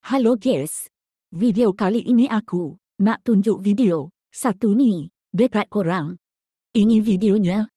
Halo guys. Video kali ini aku nak tunjuk video satu nih dekat korang. Ini videonya